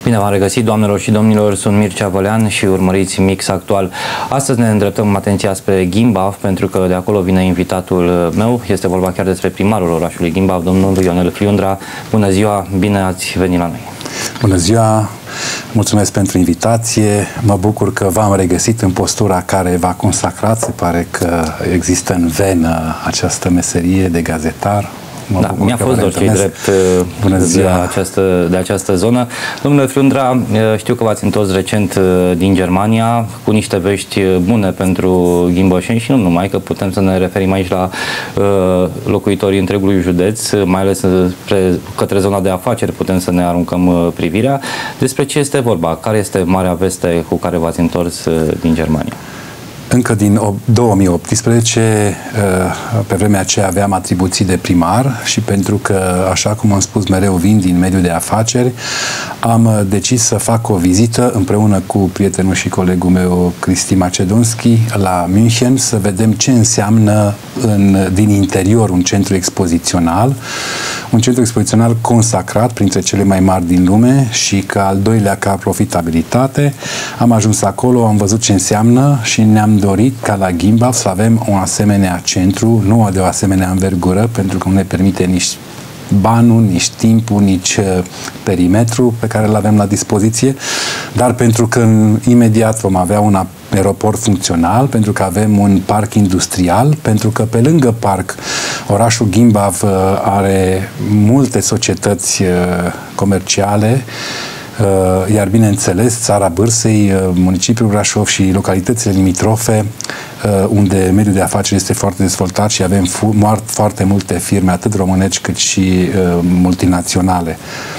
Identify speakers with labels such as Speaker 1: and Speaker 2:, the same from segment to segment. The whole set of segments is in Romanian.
Speaker 1: Bine v-am regăsit, doamnelor și domnilor, sunt Mircea Vălean și urmăriți Mix Actual. Astăzi ne îndreptăm atenția spre Ghimbaf, pentru că de acolo vine invitatul meu. Este vorba chiar despre primarul orașului Ghimbaf, domnul Ionel Friundra. Bună ziua, bine ați venit la noi!
Speaker 2: Bună ziua, mulțumesc pentru invitație. Mă bucur că v-am regăsit în postura care v-a consacrat. Se pare că există în venă această meserie de gazetar.
Speaker 1: Da, mi-a fost dor cei drept de această zonă. Domnule Friundra, știu că v-ați întors recent din Germania cu niște vești bune pentru ghimbășeni și nu numai, că putem să ne referim aici la locuitorii întregului județ, mai ales către zona de afaceri putem să ne aruncăm privirea. Despre ce este vorba? Care este marea veste cu care v-ați întors din Germania?
Speaker 2: Încă din 2018, pe vremea aceea aveam atribuții de primar și pentru că, așa cum am spus mereu, vin din mediul de afaceri, am decis să fac o vizită împreună cu prietenul și colegul meu, Cristi Macedonski, la München, să vedem ce înseamnă din interior un centru expozițional, consacrat printre cele mai mari din lume și ca al doilea ca profitabilitate. Am ajuns acolo, am văzut ce înseamnă și ne-am dorit ca la Ghimbaf să avem un asemenea centru, nu de o asemenea învergură, pentru că nu ne permite nici banul, nici timpul, nici perimetru pe care îl avem la dispoziție, dar pentru că imediat vom avea un aeroport funcțional, pentru că avem un parc industrial, pentru că pe lângă parc orașul Ghimbaf are multe societăți comerciale, iar bineînțeles țara Bârsei, municipiul Brașov și localitățile limitrofe, unde mediul de afaceri este foarte dezvoltat și avem foarte multe firme, atât românești cât și multinaționale.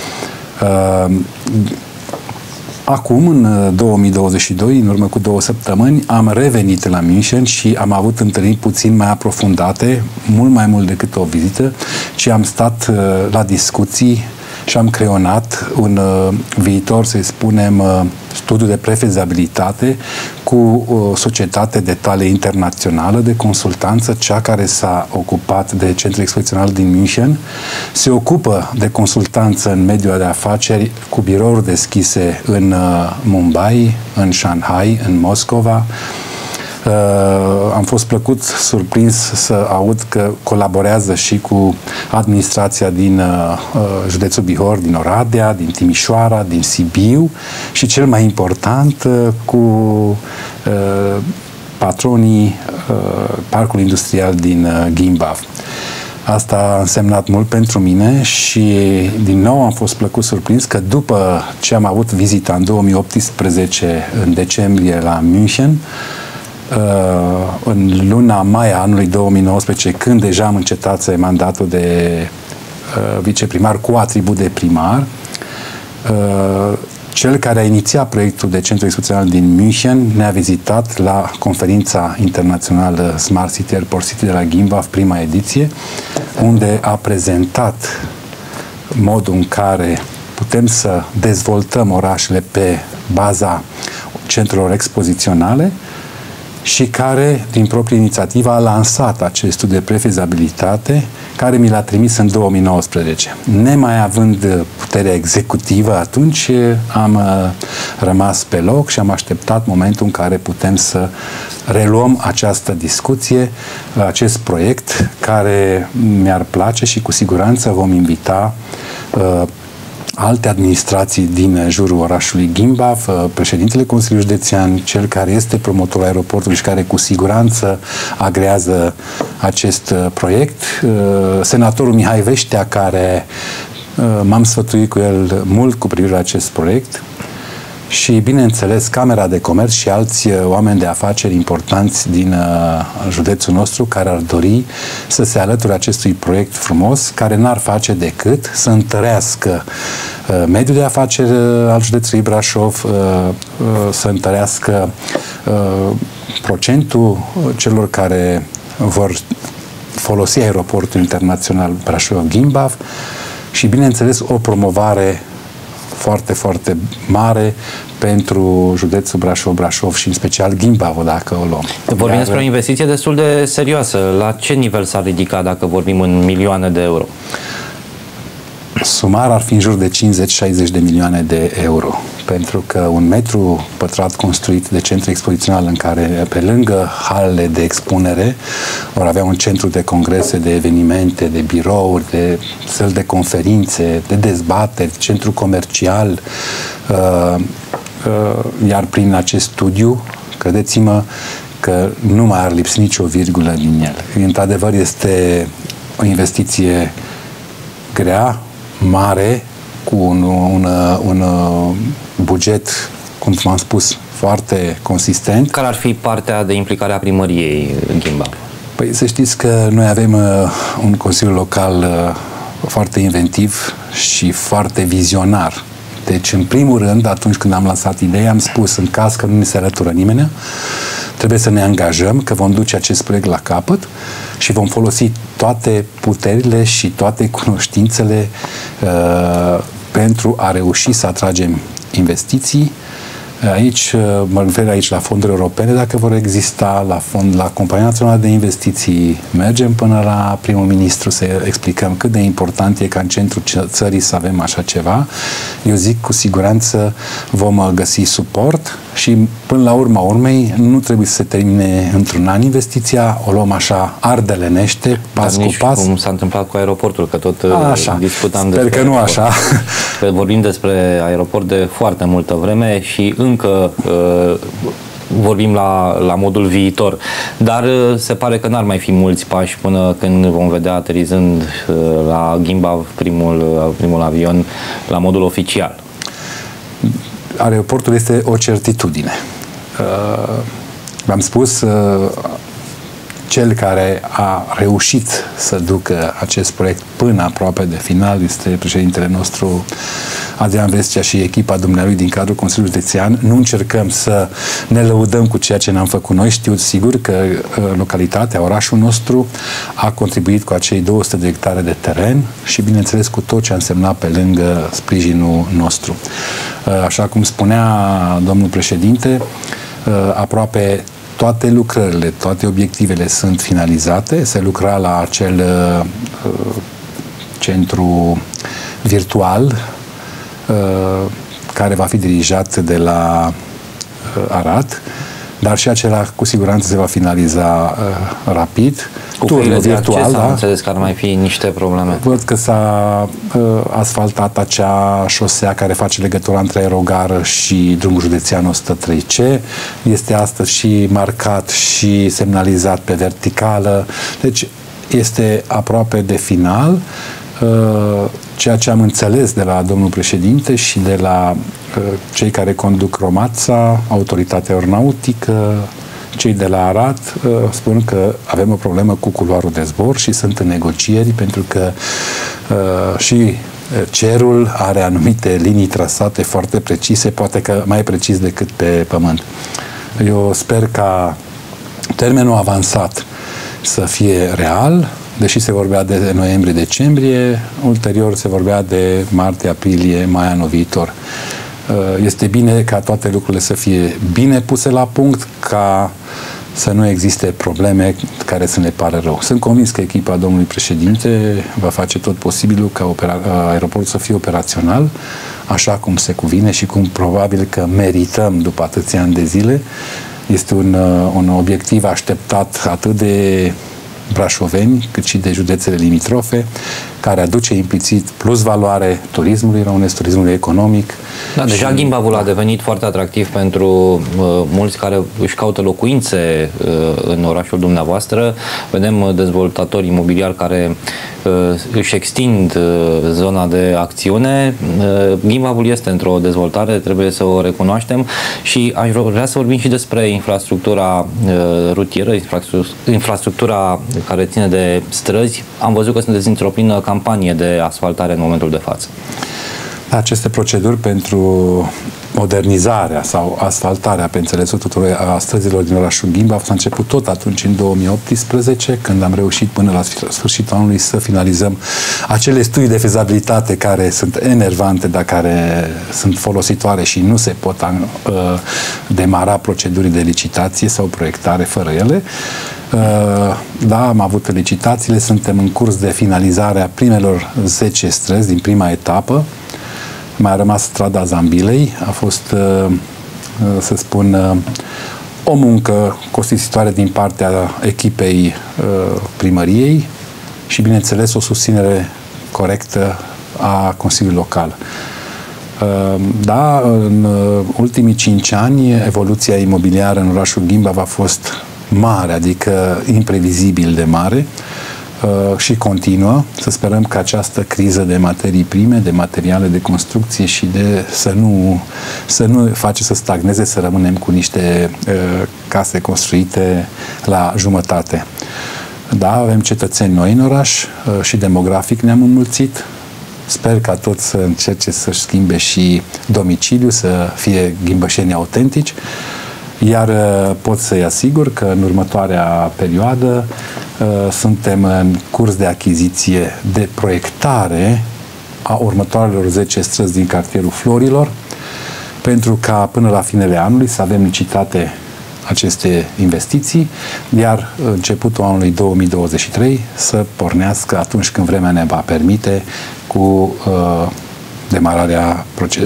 Speaker 2: Acum, în 2022, în urmă cu 2 săptămâni, am revenit la München și am avut întâlniri puțin mai aprofundate, mult mai mult decât o vizită, ci am stat la discuții și am creionat un viitor, să spunem, studiu de prefezabilitate cu o societate de tale internațională de consultanță, cea care s-a ocupat de centrul expozițional din München, se ocupă de consultanță în mediul de afaceri cu birouri deschise în Mumbai, în Shanghai, în Moscova. Am fost plăcut surprins să aud că colaborează și cu administrația din județul Bihor, din Oradea, din Timișoara, din Sibiu și cel mai important cu patronii parcului industrial din Ghimbaf. Asta a însemnat mult pentru mine și din nou am fost plăcut surprins că după ce am avut vizita în 2018, în decembrie, la München, în luna mai a anului 2019, când deja am încetat mandatul de viceprimar cu atribut de primar, cel care a inițiat proiectul de centru expozițional din München ne-a vizitat la conferința internațională Smart City Airport City de la Ghimbaf, prima ediție, unde a prezentat modul în care putem să dezvoltăm orașele pe baza centrelor expoziționale și care, din proprie inițiativă, a lansat acest studiu de prefezabilitate, care mi l-a trimis în 2019. Nemai având puterea executivă atunci, am rămas pe loc și am așteptat momentul în care putem să reluăm această discuție, acest proiect, care mi-ar place și cu siguranță vom invita alte administrații din jurul orașului Ghimbaf, președintele Consiliului Județean, cel care este promotorul aeroportului și care cu siguranță agrează acest proiect, senatorul Mihai Veștea, care m-am sfătuit cu el mult cu privire la acest proiect, și, bineînțeles, Camera de Comerț și alți oameni de afaceri importanți din județul nostru care ar dori să se alăture acestui proiect frumos, care n-ar face decât să întărească mediul de afaceri al județului Brașov, să întărească procentul celor care vor folosi aeroportul internațional Brașov-Ghimbaf și, bineînțeles, o promovare foarte, foarte mare pentru județul Brașov și în special Ghimbaf, dacă o luăm.
Speaker 1: Vorbim despre o investiție destul de serioasă. La ce nivel s-ar ridica dacă vorbim în milioane de euro?
Speaker 2: sumar ar fi în jur de 50-60 de milioane de euro. Pentru că un metru pătrat construit de centru expozițional în care, pe lângă halele de expunere, vor avea un centru de congrese, de evenimente, de birouri, de săli de conferințe, de dezbateri, centru comercial, iar prin acest studiu, credeți-mă că nu mai ar lipsi nicio virgulă din el. Într-adevăr, este o investiție grea, mare, cu un buget, cum v-am spus, foarte consistent.
Speaker 1: Care ar fi partea de implicare a primăriei Ghimba?
Speaker 2: Păi să știți că noi avem un consiliu local foarte inventiv și foarte vizionar. Deci, în primul rând, atunci când am lansat ideea, am spus, în caz că nu ne se alătură nimeni, trebuie să ne angajăm că vom duce acest proiect la capăt și vom folosi toate puterile și toate cunoștințele pentru a reuși să atragem investiții. Aici, mă refer aici la fonduri europene, dacă vor exista, la Compania Națională de Investiții. Mergem până la primul ministru să explicăm cât de important e ca în centrul țării să avem așa ceva. Eu zic, cu siguranță vom găsi suport și până la urma urmei nu trebuie să se termine într-un an investiția, o luăm așa ardelenește, pas cu pas.
Speaker 1: Cum s-a întâmplat cu aeroportul, că tot discutam
Speaker 2: despre... Sper că nu așa.
Speaker 1: Că vorbim despre aeroport de foarte multă vreme și încă vorbim la modul viitor. Dar se pare că n-ar mai fi mulți pași până când vom vedea aterizând la Ghimba primul avion la modul oficial.
Speaker 2: Aeroportul este o certitudine. V-am spus, cel care a reușit să ducă acest proiect până aproape de final este președintele nostru, Adrian Vrescea, și echipa dumnealui din cadrul Consiliului Județean. Nu încercăm să ne lăudăm cu ceea ce n-am făcut noi. Știu sigur că localitatea, orașul nostru a contribuit cu acei 200 de hectare de teren și, bineînțeles, cu tot ce a însemnat pe lângă sprijinul nostru. Așa cum spunea domnul președinte, aproape toate lucrările, toate obiectivele sunt finalizate. Se lucra la acel centru virtual care va fi dirijat de la Arad, dar și acela cu siguranță se va finaliza rapid.
Speaker 1: Cu turnul virtual, am înțeles că ar mai fi niște probleme.
Speaker 2: Văd că s-a asfaltat acea șosea care face legătura între aerogară și drumul județean 103C. Este astăzi și marcat și semnalizat pe verticală. Deci este aproape de final. Ceea ce am înțeles de la domnul președinte și de la cei care conduc Romața, Autoritatea Aeronautică, cei de la Arad, spun că avem o problemă cu culoarul de zbor și sunt în negocieri, pentru că și cerul are anumite linii trasate foarte precise, poate că mai precis decât pe pământ. Eu sper ca termenul avansat să fie real, deși se vorbea de noiembrie-decembrie, ulterior se vorbea de martie, aprilie, mai anul viitor. Este bine ca toate lucrurile să fie bine puse la punct, ca să nu existe probleme care să ne pare rău. Sunt convins că echipa domnului președinte va face tot posibilul ca aeroportul să fie operațional, așa cum se cuvine și cum probabil că merităm după atâția ani de zile. Este un obiectiv așteptat atât de brașoveni, cât și de județele limitrofe, care aduce implicit plus valoare turismului românesc, turismului economic.
Speaker 1: Da, deja Ghimbavul a devenit foarte atractiv pentru mulți care își caută locuințe în orașul dumneavoastră. Vedem dezvoltatori imobiliari care își extind zona de acțiune. Ghimbavul este într-o dezvoltare, trebuie să o recunoaștem, și aș vrea să vorbim și despre infrastructura rutieră, infrastructura care ține de străzi. Am văzut că sunteți într-o plină campanie de asfaltare în momentul de față.
Speaker 2: Aceste proceduri pentru modernizarea sau asfaltarea, pe înțelesul tuturor, a străzilor din orașul Gimbav s-a început tot atunci, în 2018, când am reușit până la sfârșitul anului să finalizăm acele studii de fezabilitate care sunt enervante, dar care sunt folositoare și nu se pot demara proceduri de licitație sau proiectare fără ele. Da, am avut licitațiile, suntem în curs de finalizare a primelor 10 străzi din prima etapă. Mai a rămas strada Zambilei, a fost, să spun, o muncă costisitoare din partea echipei primăriei și, bineînțeles, o susținere corectă a Consiliului Local. Da, în ultimii 5 ani, evoluția imobiliară în orașul Gimbav a fost mare, adică imprevizibil de mare, și continuă. Să sperăm că această criză de materii prime, de materiale de construcție și de să nu face să stagneze, să rămânem cu niște case construite la jumătate. Da, avem cetățeni noi în oraș și demografic ne-am înmulțit. Sper ca toți să încerce să-și schimbe și domiciliu, să fie gimbășeni autentici. Iar pot să-i asigur că în următoarea perioadă suntem în curs de achiziție, de proiectare a următoarelor 10 străzi din cartierul Florilor, pentru ca până la finele anului să avem licitate aceste investiții, iar începutul anului 2023 să pornească atunci când vremea ne va permite cu demararea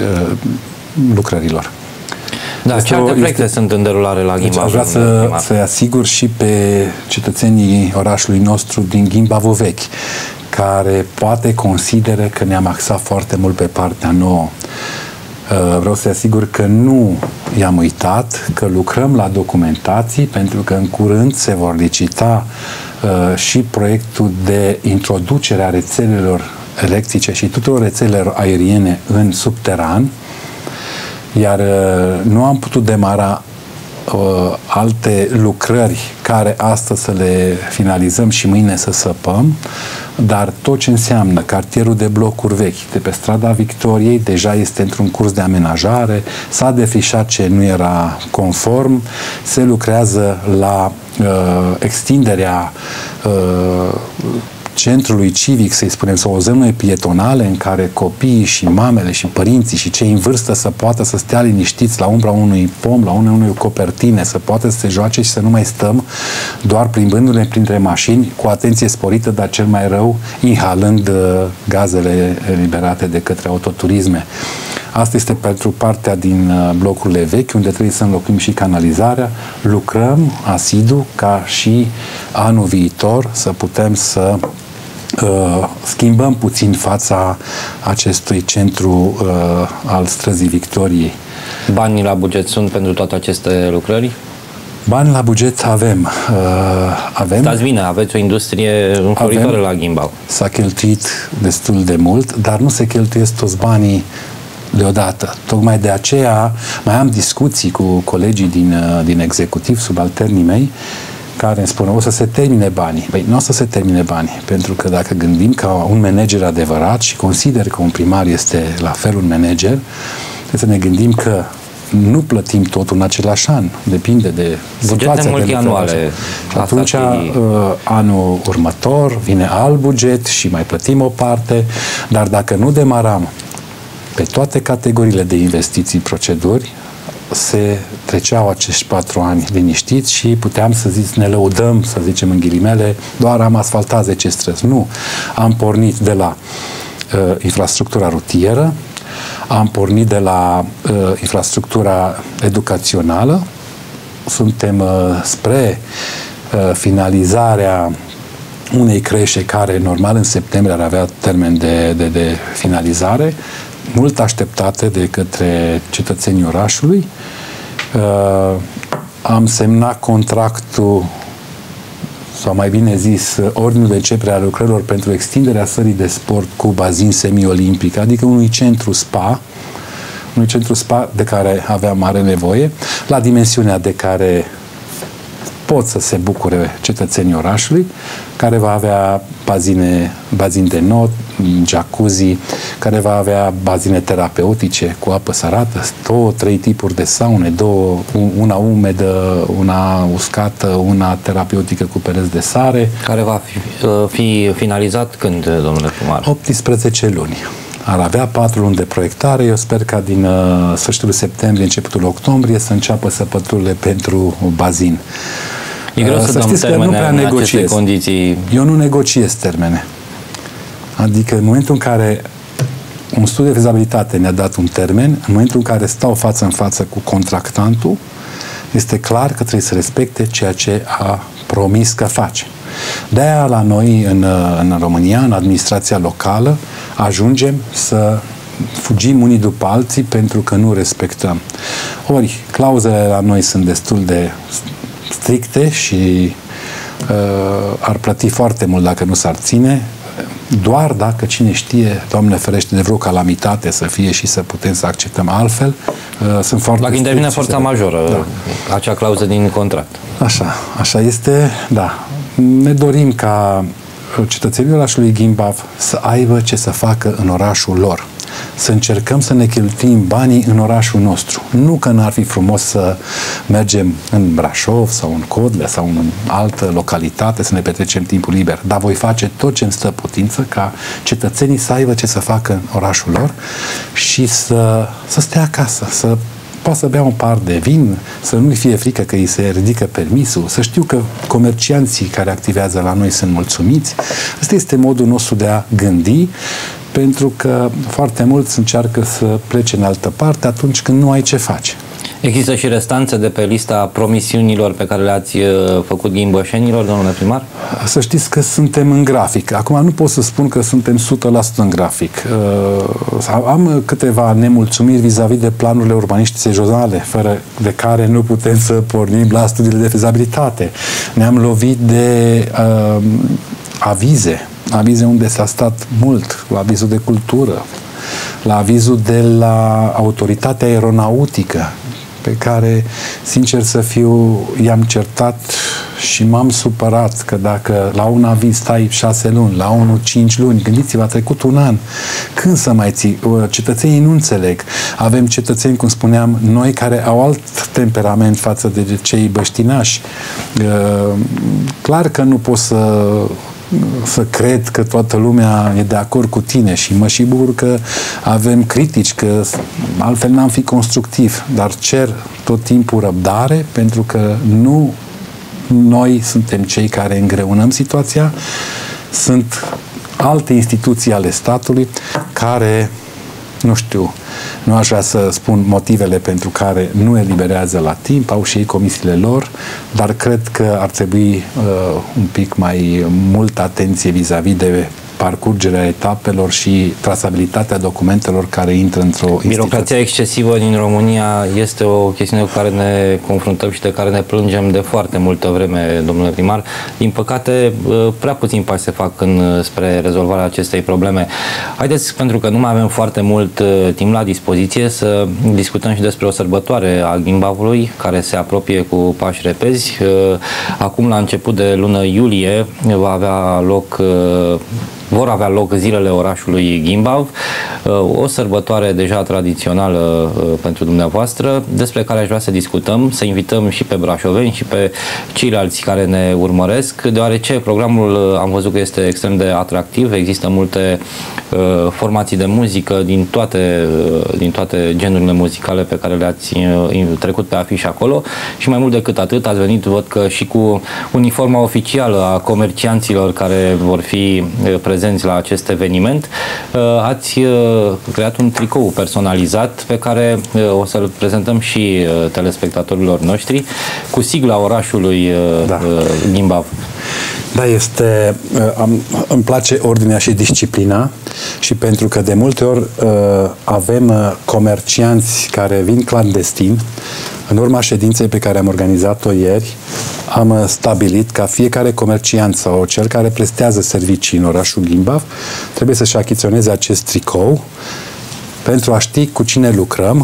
Speaker 2: lucrărilor.
Speaker 1: Da, ce alte proiecte sunt în derulare la Gimbav?
Speaker 2: Deci aș vrea să asigur și pe cetățenii orașului nostru din Gimbavul vechi, care poate consideră că ne-am axat foarte mult pe partea nouă. Vreau să asigur că nu i-am uitat, că lucrăm la documentații, pentru că în curând se vor licita și proiectul de introducere a rețelelor electrice și tuturor rețelelor aeriene în subteran, iar nu am putut demara alte lucrări care astăzi să le finalizăm și mâine să săpăm, dar tot ce înseamnă cartierul de blocuri vechi de pe strada Victoriei deja este într-un curs de amenajare, s-a defișat ce nu era conform, se lucrează la extinderea centrului civic, să-i spunem, sau o zonă pietonale în care copiii și mamele și părinții și cei în vârstă să poată să stea liniștiți la umbra unui pom, la unei copertine, să poată să se joace și să nu mai stăm doar plimbându-ne printre mașini cu atenție sporită, dar cel mai rău inhalând gazele eliberate de către autoturisme. Asta este pentru partea din blocurile vechi, unde trebuie să înlocuim și canalizarea. Lucrăm asidu ca și anul viitor să putem să schimbăm puțin fața acestui centru al străzii Victoriei.
Speaker 1: Banii la buget sunt pentru toate aceste lucrări?
Speaker 2: Bani la buget avem.
Speaker 1: Stați bine, aveți o industrie înfloritoare la Gimbav.
Speaker 2: S-a cheltuit destul de mult, dar nu se cheltuiesc toți banii deodată. Tocmai de aceea mai am discuții cu colegii din executiv, subalternii mei, care îmi spun, o să se termine banii. Păi nu o să se termine banii, pentru că dacă gândim ca un manager adevărat și consider că un primar este la fel un manager, trebuie să ne gândim că nu plătim totul în același an. Depinde de
Speaker 1: bugete multianuale.
Speaker 2: Și atunci, anul următor, vine alt buget și mai plătim o parte, dar dacă nu demaram pe toate categoriile de investiții, proceduri, se treceau acești 4 ani liniștiți și puteam să ne lăudăm, să zicem în ghilimele, doar am asfaltat 10 străzi. Nu. Am pornit de la infrastructura rutieră, am pornit de la infrastructura educațională, suntem spre finalizarea unei creșe care normal în septembrie ar avea termen de finalizare, mult așteptate de către cetățenii orașului. Am semnat contractul, sau mai bine zis, ordinul de începere a lucrărilor pentru extinderea sălii de sport cu bazin semi-olimpic, adică unui centru spa de care avea mare nevoie, la dimensiunea de care pot să se bucure cetățenii orașului, care va avea bazin de not, jacuzzi, care va avea bazine terapeutice cu apă sărată, 2-3 tipuri de saune, una umedă, una uscată, una terapeutică cu pereți de sare.
Speaker 1: Care va fi finalizat când, domnule primar?
Speaker 2: 18 luni. Ar avea 4 luni de proiectare. Eu sper ca din sfârșitul septembrie, începutul octombrie să înceapă săpăturile pentru bazin.
Speaker 1: E greu să dăm termene în aceste condiții.
Speaker 2: Eu nu negociez termene. Adică în momentul în care un studiu de fezabilitate ne-a dat un termen, în momentul în care stau față în față cu contractantul, este clar că trebuie să respecte ceea ce a promis că face. De-aia la noi în România, în administrația locală, ajungem să fugim unii după alții pentru că nu respectăm. Ori, clauzele la noi sunt destul de stricte și ar plăti foarte mult dacă nu s-ar ține, doar dacă cine știe, Doamne ferește, de vreo calamitate să fie și să putem să acceptăm altfel. Sunt foarte
Speaker 1: dacă intervine forța majoră, da, acea clauză din contract.
Speaker 2: Așa este, da. Ne dorim ca cetățenii orașului Gimbav să aibă ce să facă în orașul lor. Să încercăm să ne cheltuim banii în orașul nostru. Nu că n-ar fi frumos să mergem în Brașov sau în Codlea sau în altă localitate să ne petrecem timpul liber, dar voi face tot ce îmi stă putință ca cetățenii să aibă ce să facă în orașul lor și să stea acasă, să poate să bea un pahar de vin, să nu-i fie frică că îi se ridică permisul, să știu că comercianții care activează la noi sunt mulțumiți. Ăsta este modul nostru de a gândi, pentru că foarte mulți încearcă să plece în altă parte atunci când nu ai ce face.
Speaker 1: Există și restanțe de pe lista promisiunilor pe care le-ați făcut ghimbășenilor, domnule primar?
Speaker 2: Să știți că suntem în grafic. Acum nu pot să spun că suntem 100% în grafic. Am câteva nemulțumiri vis-a-vis de planurile urbanistice regionale, fără de care nu putem să pornim la studiile de fezabilitate. Ne-am lovit de avize unde s-a stat mult, la avizul de cultură, la avizul de la autoritatea aeronautică, pe care, sincer să fiu, i-am certat și m-am supărat că dacă la un aviz stai 6 luni, la unul 5 luni, gândiți-vă, a trecut un an. Când să mai ții? Cetățenii nu înțeleg. Avem cetățeni, cum spuneam, noi care au alt temperament față de cei băștinași. Clar că nu pot să cred că toată lumea e de acord cu tine și mă și bucur că avem critici, că altfel n-am fi constructiv, dar cer tot timpul răbdare, pentru că nu noi suntem cei care îngreunăm situația, sunt alte instituții ale statului care, nu știu, nu aș vrea să spun motivele pentru care nu eliberează la timp, au și ei comisiile lor, dar cred că ar trebui un pic mai multă atenție vis-a-vis de parcurgerea etapelor și trasabilitatea documentelor care intră într-o instituție.
Speaker 1: Birocrația excesivă din România este o chestiune cu care ne confruntăm și de care ne plângem de foarte multă vreme, domnule primar. Din păcate, prea puțin pași se fac spre rezolvarea acestei probleme. Haideți, pentru că nu mai avem foarte mult timp la dispoziție, să discutăm și despre o sărbătoare a Gimbavului, care se apropie cu pași repezi. Acum, la început de lună iulie, vor avea loc zilele orașului Gimbav, o sărbătoare deja tradițională pentru dumneavoastră, despre care aș vrea să discutăm, să invităm și pe brașoveni și pe ceilalți care ne urmăresc, deoarece programul am văzut că este extrem de atractiv, există multe formații de muzică din toate genurile muzicale pe care le-ați trecut pe afiș acolo și mai mult decât atât ați venit, văd că și cu uniforma oficială a comercianților care vor fi prezenți la acest eveniment. Ați creat un tricou personalizat pe care o să-l prezentăm și telespectatorilor noștri cu sigla orașului Gimbav.
Speaker 2: Da, îmi place ordinea și disciplina și pentru că de multe ori avem comercianți care vin clandestin. În urma ședinței pe care am organizat-o ieri, am stabilit ca fiecare comerciant sau cel care prestează servicii în orașul Gimbav trebuie să-și achiziționeze acest tricou pentru a ști cu cine lucrăm,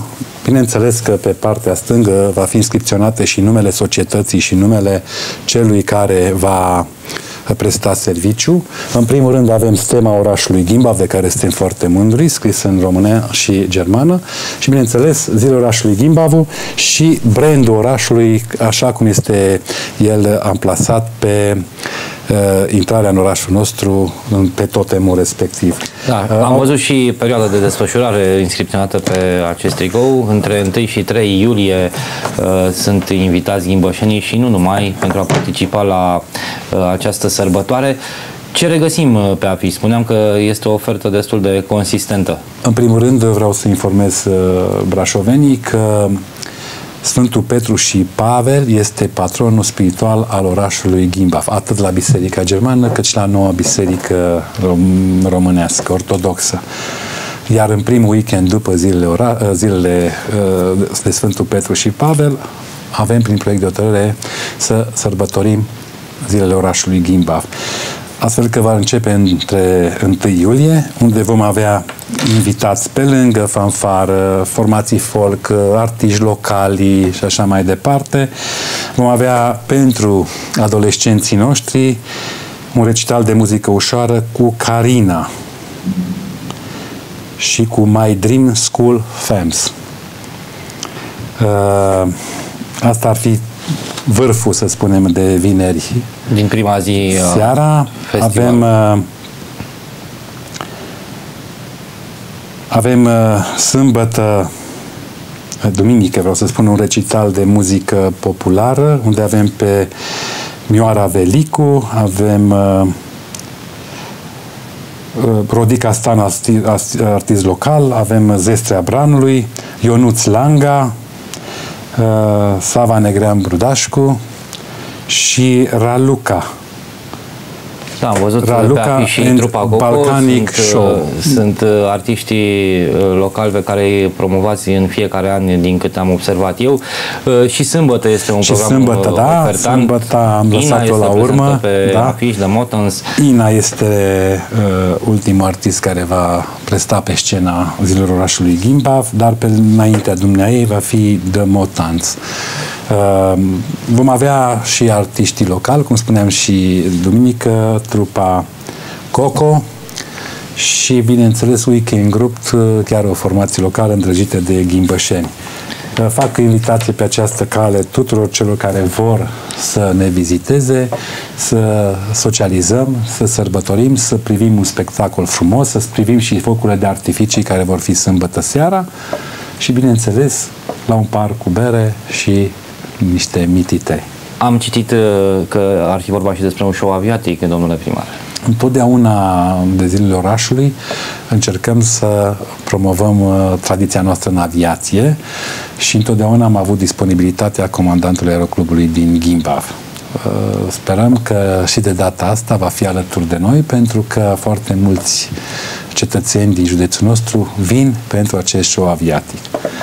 Speaker 2: Bineînțeles că pe partea stângă va fi inscripționate și numele societății și numele celui care va presta serviciu. În primul rând avem stema orașului Gimbav, de care suntem foarte mândri, scris în română și germană, și bineînțeles zilele orașului Gimbavu și brandul orașului, așa cum este el amplasat pe intrarea în orașul nostru, pe totemul respectiv.
Speaker 1: Da, am văzut și perioada de desfășurare inscripționată pe acest tricou. Între 1 și 3 iulie sunt invitați ghimbășenii și nu numai, pentru a participa la această sărbătoare. Ce regăsim pe afiș? Spuneam că este o ofertă destul de consistentă.
Speaker 2: În primul rând vreau să informez brașovenii că Sfântul Petru și Pavel este patronul spiritual al orașului Gimbav, atât la Biserica Germană, cât și la noua biserică românească, ortodoxă. Iar în primul weekend, după zilele de Sfântul Petru și Pavel, avem prin proiect de hotărâre să sărbătorim zilele orașului Gimbav. Astfel că va începe între 1 iulie, unde vom avea invitați pe lângă fanfară, formații folk, artiști locali și așa mai departe. Vom avea pentru adolescenții noștri un recital de muzică ușoară cu Carina și cu My Dream School Femmes. Asta ar fi vârful, să spunem, de vineri.
Speaker 1: Din prima zi
Speaker 2: seara avem sâmbătă, duminică, vreau să spun, un recital de muzică populară, unde avem pe Mioara Velicu, avem Rodica Stan, artist local, avem Zestrea Branului, Ionuț Langa, Sava Negrean Brudașcu și Raluca.
Speaker 1: Da, am văzut pe afiș și trupa Coco.
Speaker 2: Balcanic Show.
Speaker 1: Sunt artiștii locali pe care îi promovați în fiecare an, din câte am observat eu. Și sâmbătă este un program ofertant.
Speaker 2: Sâmbătă am lăsat-o la urmă.
Speaker 1: Pe afiș, The Motans.
Speaker 2: Ina este ultimul artist care va presta pe scena zilelor orașului Gimbav, dar pe înaintea dumneaei va fi The Motans. Vom avea și artiștii locali, cum spuneam și duminică, trupa Coco și, bineînțeles, Weekend Group, chiar o formație locală îndrăgită de ghimbășeni. Fac invitație pe această cale tuturor celor care vor să ne viziteze, să socializăm, să sărbătorim, să privim un spectacol frumos, să privim și focurile de artificii care vor fi sâmbătă seara și, bineînțeles, la un parc cu bere și niște mitite.
Speaker 1: Am citit că ar fi vorba și despre un show aviatic, domnule primar.
Speaker 2: Întotdeauna de zilele orașului încercăm să promovăm tradiția noastră în aviație și întotdeauna am avut disponibilitatea comandantului aeroclubului din Gimbav. Sperăm că și de data asta va fi alături de noi, pentru că foarte mulți cetățeni din județul nostru vin pentru acest show aviatic.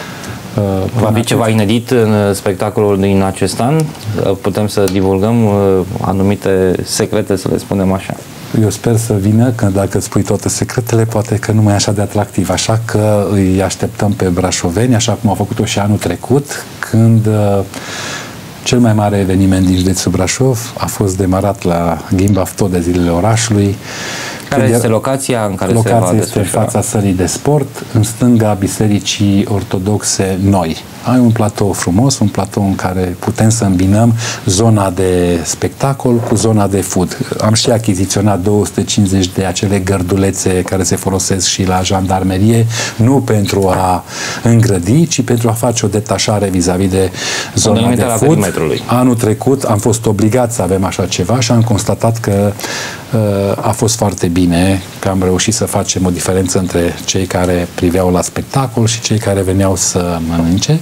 Speaker 1: Va fi ceva inedit în spectacolul din acest an? Putem să divulgăm anumite secrete, să le spunem așa?
Speaker 2: Eu sper să vină, că dacă spui toate secretele, poate că nu mai e așa de atractiv. Așa că îi așteptăm pe brașoveni, așa cum au făcut-o și anul trecut, când cel mai mare eveniment din județul Brașov a fost demarat la Gimbav, tot de zilele orașului.
Speaker 1: Care este locația în care se va desfășura?
Speaker 2: Locația este în fața sălii de sport, în stânga Bisericii Ortodoxe Noi. Ai un platou frumos, un platou în care putem să îmbinăm zona de spectacol cu zona de food. Am și achiziționat 250 de acele gărdulețe care se folosesc și la jandarmerie, nu pentru a îngrădi, ci pentru a face o detașare vis-a-vis de zona de food. Anul trecut am fost obligat să avem așa ceva și am constatat că a fost foarte bine, că am reușit să facem o diferență între cei care priveau la spectacol și cei care veneau să mănânce.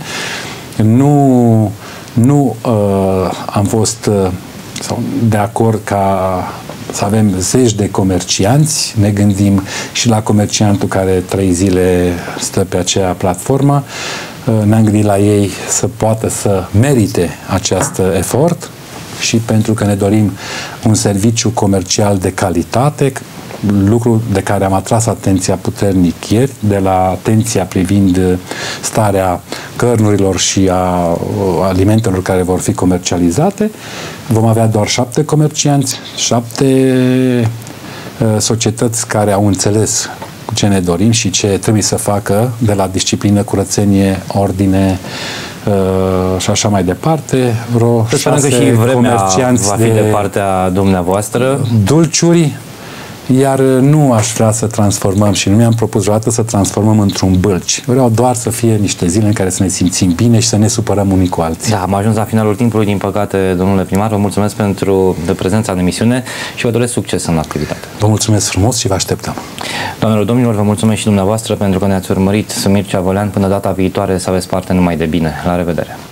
Speaker 2: Nu am fost de acord ca să avem zeci de comercianți, ne gândim și la comerciantul care 3 zile stă pe acea platformă, ne-am gândit la ei să poată să merite acest efort și pentru că ne dorim un serviciu comercial de calitate, lucru de care am atras atenția puternic ieri, de la atenția privind starea cărnurilor și a alimentelor care vor fi comercializate. Vom avea doar 7 comercianți, 7 societăți care au înțeles ce ne dorim și ce trebuie să facă, de la disciplină, curățenie, ordine și așa mai departe. Vreo 6
Speaker 1: că și vremea
Speaker 2: comercianți
Speaker 1: va fi de partea dumneavoastră.
Speaker 2: Dulciuri, iar nu aș vrea să transformăm și nu mi-am propus vreodată să transformăm într-un bălci. Vreau doar să fie niște zile în care să ne simțim bine și să ne supărăm unii cu alții.
Speaker 1: Da, am ajuns la finalul timpului, din păcate, domnule primar. Vă mulțumesc pentru prezența în emisiune și vă doresc succes în activitate.
Speaker 2: Vă mulțumesc frumos și vă așteptăm.
Speaker 1: Doamnelor, domnilor, vă mulțumesc și dumneavoastră pentru că ne-ați urmărit. Sunt Mircea Vălean. Până data viitoare, să aveți parte numai de bine. La revedere!